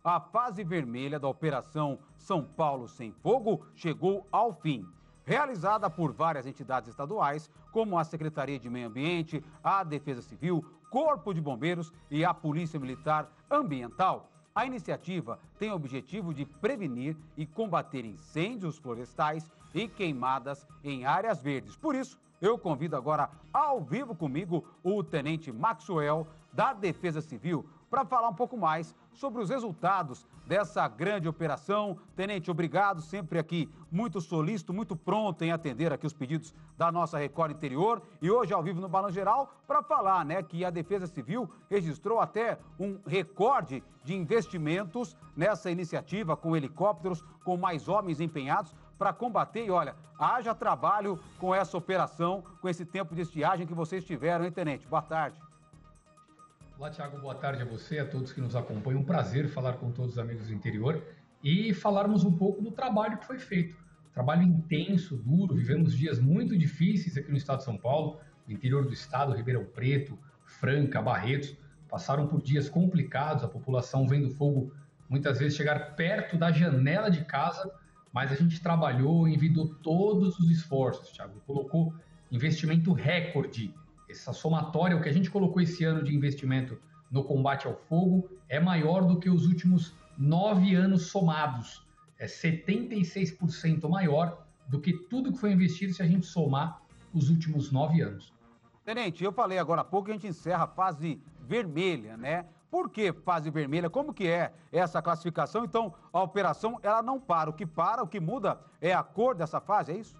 a fase vermelha da Operação São Paulo Sem Fogo chegou ao fim. Realizada por várias entidades estaduais, como a Secretaria de Meio Ambiente, a Defesa Civil, Corpo de Bombeiros e a Polícia Militar Ambiental, a iniciativa tem o objetivo de prevenir e combater incêndios florestais e queimadas em áreas verdes. Por isso, eu convido agora ao vivo comigo o Tenente Maxwell, da Defesa Civil, para falar um pouco mais sobre os resultados dessa grande operação. Tenente, obrigado, sempre aqui muito solícito, muito pronto em atender aqui os pedidos da nossa Record Interior. E hoje ao vivo no Balanço Geral para falar, que a Defesa Civil registrou até um recorde de investimentos nessa iniciativa, com helicópteros, com mais homens empenhados para combater. E olha, haja trabalho com essa operação, com esse tempo de estiagem que vocês tiveram, hein, Tenente? Boa tarde. Olá, Thiago, boa tarde a você, a todos que nos acompanham. Um prazer falar com todos os amigos do interior e falarmos um pouco do trabalho que foi feito. Trabalho intenso, duro, vivemos dias muito difíceis aqui no estado de São Paulo, no interior do estado, Ribeirão Preto, Franca, Barretos, passaram por dias complicados, a população vendo fogo muitas vezes chegar perto da janela de casa, mas a gente trabalhou, envidou todos os esforços, Thiago, colocou investimento recorde. Essa somatória, o que a gente colocou esse ano de investimento no combate ao fogo é maior do que os últimos 9 anos somados. É 76% maior do que tudo que foi investido se a gente somar os últimos 9 anos. Tenente, eu falei agora há pouco que a gente encerra a fase vermelha, né? Por que fase vermelha? Como que é essa classificação? Então, a operação, ela não para. O que muda é a cor dessa fase, é isso?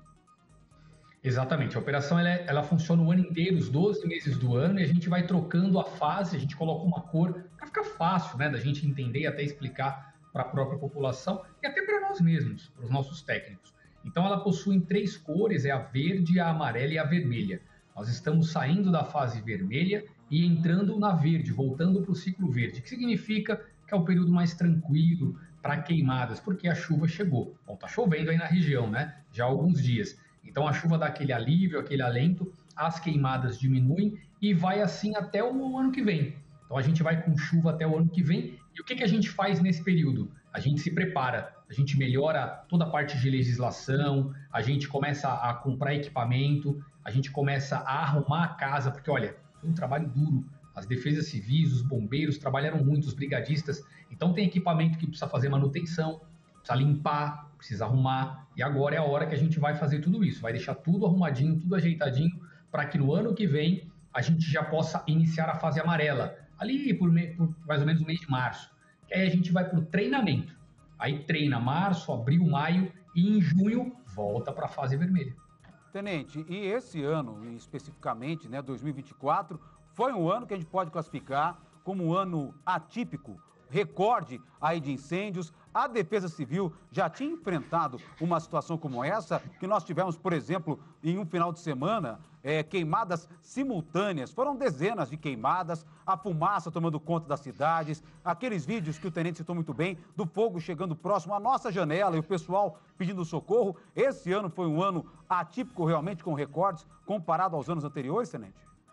Exatamente, a operação ela funciona o ano inteiro, os 12 meses do ano, e a gente vai trocando a fase, a gente coloca uma cor para ficar fácil, da gente entender e até explicar para a própria população e até para nós mesmos, para os nossos técnicos. Então ela possui 3 cores, é a verde, a amarela e a vermelha. Nós estamos saindo da fase vermelha e entrando na verde, voltando para o ciclo verde, que significa que é o período mais tranquilo para queimadas, porque a chuva chegou. Bom, tá chovendo aí na região, já há alguns dias. Então a chuva dá aquele alívio, aquele alento, as queimadas diminuem e vai assim até o ano que vem. Então a gente vai com chuva até o ano que vem. E o que a gente faz nesse período? A gente se prepara, a gente melhora toda a parte de legislação, a gente começa a comprar equipamento, a gente começa a arrumar a casa, porque olha, foi um trabalho duro. As defesas civis, os bombeiros trabalharam muito, os brigadistas. Então tem equipamento que precisa fazer manutenção, precisa limpar, precisa arrumar, e agora é a hora que a gente vai fazer tudo isso, vai deixar tudo arrumadinho, tudo ajeitadinho, para que no ano que vem a gente já possa iniciar a fase amarela, ali por mais ou menos no mês de março, que aí a gente vai para o treinamento, aí treina março, abril, maio, e em junho volta para a fase vermelha. Tenente, e esse ano, especificamente, 2024, foi um ano que a gente pode classificar como um ano atípico, recorde aí de incêndios. A Defesa Civil já tinha enfrentado uma situação como essa, que nós tivemos, por exemplo, em um final de semana, queimadas simultâneas. Foram dezenas de queimadas, a fumaça tomando conta das cidades, aqueles vídeos que o tenente citou muito bem, do fogo chegando próximo à nossa janela e o pessoal pedindo socorro. Esse ano foi um ano atípico realmente, com recordes, comparado aos anos anteriores, tenente?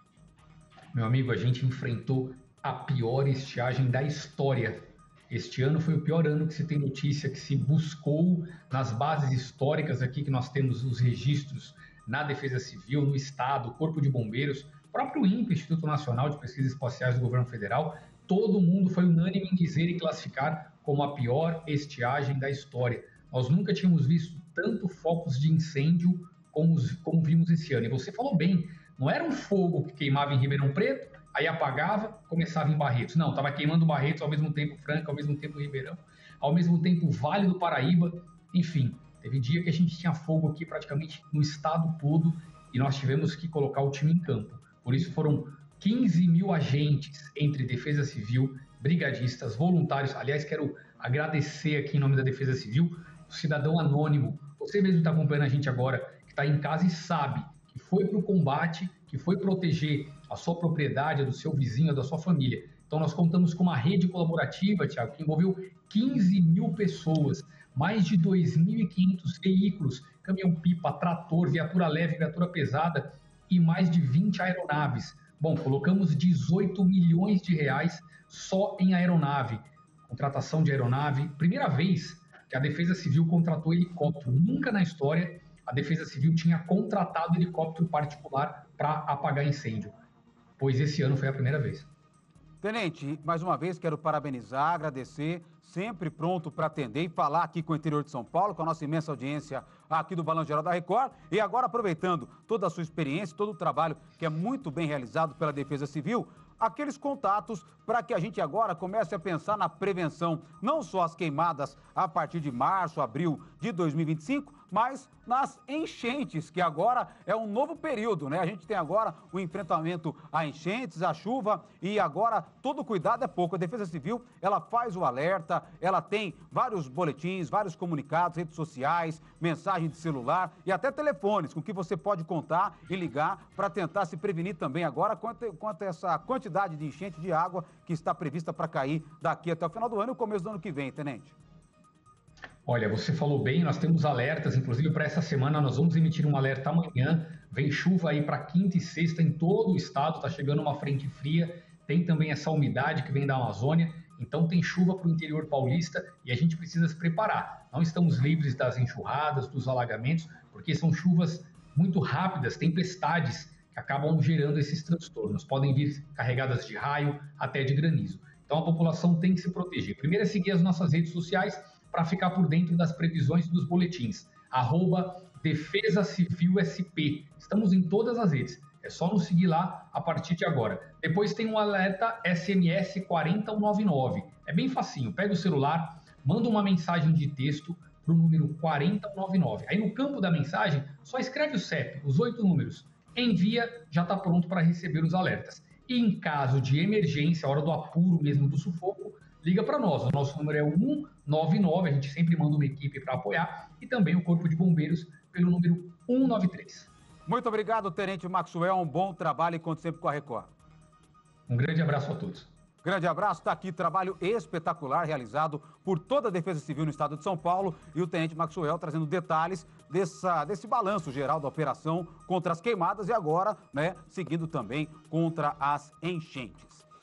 Meu amigo, a gente enfrentou a pior estiagem da história. Este ano foi o pior ano que se tem notícia, que se buscou nas bases históricas aqui, que nós temos os registros na Defesa Civil, no Estado, Corpo de Bombeiros, próprio INPE, Instituto Nacional de Pesquisas Espaciais do Governo Federal. Todo mundo foi unânime em dizer e classificar como a pior estiagem da história. Nós nunca tínhamos visto tanto focos de incêndio como vimos esse ano. E você falou bem, não era um fogo que queimava em Ribeirão Preto, aí apagava, começava em Barretos. Não, estava queimando Barretos, ao mesmo tempo Franca, ao mesmo tempo Ribeirão, ao mesmo tempo Vale do Paraíba. Enfim, teve dia que a gente tinha fogo aqui praticamente no estado todo e nós tivemos que colocar o time em campo. Por isso foram 15 mil agentes entre Defesa Civil, brigadistas, voluntários. Aliás, quero agradecer aqui em nome da Defesa Civil o cidadão anônimo. Você mesmo está acompanhando a gente agora, que está em casa e sabe que foi para o combate, que foi proteger a sua propriedade, a do seu vizinho, a da sua família. Então nós contamos com uma rede colaborativa, Thiago, que envolveu 15 mil pessoas, mais de 2.500 veículos, caminhão-pipa, trator, viatura leve, viatura pesada e mais de 20 aeronaves. Bom, colocamos 18 milhões de reais só em aeronave, contratação de aeronave, primeira vez que a Defesa Civil contratou helicóptero. Nunca na história a Defesa Civil tinha contratado helicóptero particular para apagar incêndio, pois esse ano foi a primeira vez. Tenente, mais uma vez quero parabenizar, agradecer, sempre pronto para atender e falar aqui com o interior de São Paulo, com a nossa imensa audiência aqui do Balanço Geral da Record. E agora, aproveitando toda a sua experiência, todo o trabalho que é muito bem realizado pela Defesa Civil, aqueles contatos para que a gente agora comece a pensar na prevenção, não só as queimadas a partir de março, abril de 2025, mas nas enchentes, que agora é um novo período, né? A gente tem agora o enfrentamento a enchentes, a chuva, e agora todo cuidado é pouco. A Defesa Civil, ela faz o alerta, ela tem vários boletins, vários comunicados, redes sociais, mensagem de celular e até telefones com que você pode contar e ligar para tentar se prevenir também agora quanto a essa quantidade de enchente de água que está prevista para cair daqui até o final do ano e o começo do ano que vem, Tenente. Olha, você falou bem, nós temos alertas, inclusive para essa semana nós vamos emitir um alerta amanhã. Vem chuva aí para quinta e sexta em todo o estado, está chegando uma frente fria, tem também essa umidade que vem da Amazônia, então tem chuva para o interior paulista e a gente precisa se preparar. Não estamos livres das enxurradas, dos alagamentos, porque são chuvas muito rápidas, tempestades que acabam gerando esses transtornos. Podem vir carregadas de raio até de granizo. Então a população tem que se proteger. Primeiro é seguir as nossas redes sociais para ficar por dentro das previsões e dos boletins. @Defesa Civil SP. Estamos em todas as redes. É só nos seguir lá a partir de agora. Depois tem um alerta SMS 40199. É bem facinho. Pega o celular, manda uma mensagem de texto para o número 40199. Aí no campo da mensagem, só escreve o CEP, os 8 números. Envia, já está pronto para receber os alertas. E em caso de emergência, a hora do apuro mesmo, do sufoco, liga para nós. O nosso número é 199, a gente sempre manda uma equipe para apoiar, e também o Corpo de Bombeiros pelo número 193. Muito obrigado, Tenente Maxwell. Um bom trabalho e conte sempre com a Record. Um grande abraço a todos. Grande abraço, está aqui trabalho espetacular realizado por toda a Defesa Civil no estado de São Paulo e o Tenente Maxwell trazendo detalhes desse balanço geral da operação contra as queimadas e agora, né, seguindo também contra as enchentes.